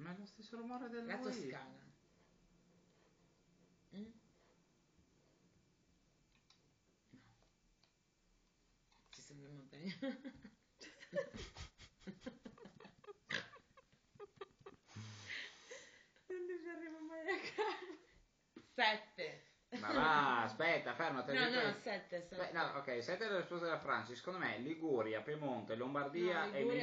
Ma è lo stesso rumore del La lui. Toscana. No. Ci sono le montagne. Non ci arrivo mai a capo. 7. Ma va, aspetta, fermati. No, 7. No, ok, 7 è la risposta della Francia. Secondo me Liguria, Piemonte, Lombardia No, e Liguria